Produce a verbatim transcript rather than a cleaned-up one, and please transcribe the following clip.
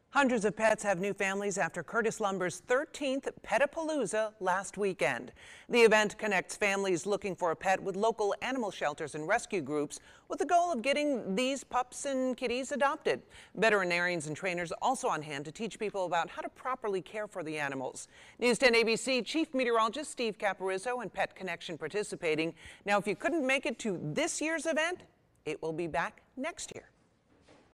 Hundreds of pets have new families after Curtis Lumber's thirteenth Petapalooza last weekend. The event connects families looking for a pet with local animal shelters and rescue groups with the goal of getting these pups and kitties adopted. Veterinarians and trainers also on hand to teach people about how to properly care for the animals. News ten A B C Chief Meteorologist Steve Caparizzo and Pet Connection participating. Now, if you couldn't make it to this year's event, it will be back next year.